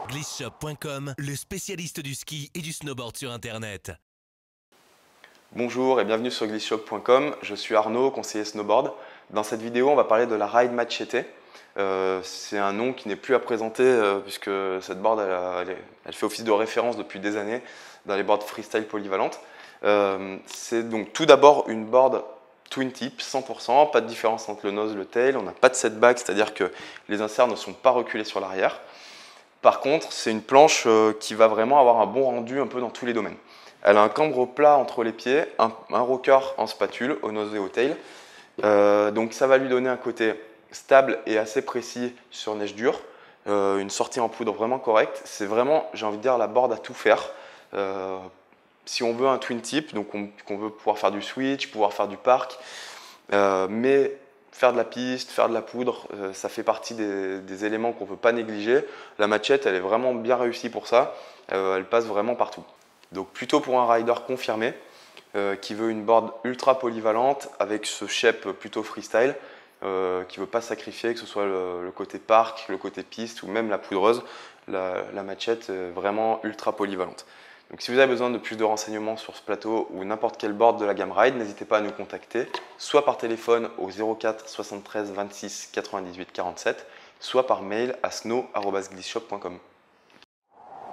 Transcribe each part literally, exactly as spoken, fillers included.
glissshop point com, le spécialiste du ski et du snowboard sur internet. Bonjour et bienvenue sur glissshop point com, je suis Arnaud, conseiller snowboard. Dans cette vidéo, on va parler de la Ride Machete. Euh, c'est un nom qui n'est plus à présenter euh, puisque cette board elle, a- elle est- elle fait office de référence depuis des années dans les boards freestyle polyvalentes. Euh, c'est donc tout d'abord une board twin tip cent pour cent, pas de différence entre le nose et le tail, on n'a pas de setback, c'est-à-dire que les inserts ne sont pas reculés sur l'arrière. Par contre, c'est une planche euh, qui va vraiment avoir un bon rendu un peu dans tous les domaines. Elle a un cambre plat entre les pieds, un, un rocker en spatule au nose et au tail. Euh, donc ça va lui donner un côté stable et assez précis sur neige dure. Euh, une sortie en poudre vraiment correcte. C'est vraiment, j'ai envie de dire, la board à tout faire. Euh, si on veut un twin tip, donc on, qu'on veut pouvoir faire du switch, pouvoir faire du park, euh, mais faire de la piste, faire de la poudre, euh, ça fait partie des, des éléments qu'on ne peut pas négliger. La Machete, elle est vraiment bien réussie pour ça. Euh, elle passe vraiment partout. Donc plutôt pour un rider confirmé, euh, qui veut une board ultra polyvalente avec ce shape plutôt freestyle, euh, qui ne veut pas sacrifier, que ce soit le, le côté park, le côté piste ou même la poudreuse. La, la Machete est vraiment ultra polyvalente. Donc si vous avez besoin de plus de renseignements sur ce plateau ou n'importe quel board de la gamme Ride, n'hésitez pas à nous contacter, soit par téléphone au zéro quatre soixante-treize vingt-six quatre-vingt-dix-huit quarante-sept, soit par mail à snow arobase glissshop point com.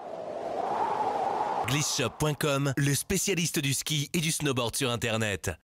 glissshop point com, le spécialiste du ski et du snowboard sur internet.